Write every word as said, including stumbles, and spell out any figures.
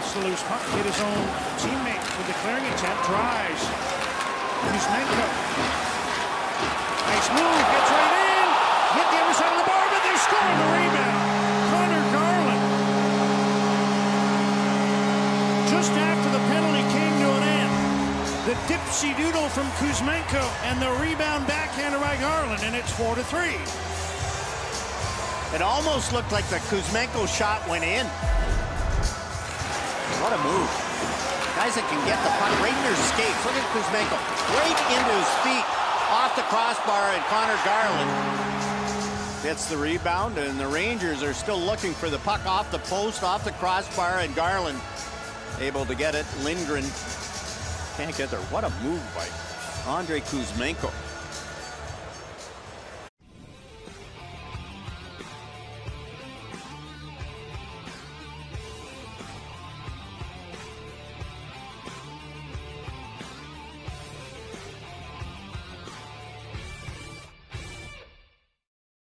gets the loose puck, hit his own teammate with the clearing attempt, tries. Kuzmenko. Nice move, gets right in, hit the other side of the bar, but they score the rebound. Conor Garland. Just after the penalty came to an end, the dipsy-doodle from Kuzmenko and the rebound backhanded by Garland, and it's four to three. It almost looked like the Kuzmenko shot went in. What a move. Guys that can get the puck right in their skates. Look at Kuzmenko. Right into his feet. Off the crossbar, and Conor Garland gets the rebound, and the Rangers are still looking for the puck off the post, off the crossbar, and Garland able to get it. Lindgren can't get there. What a move by Andrei Kuzmenko.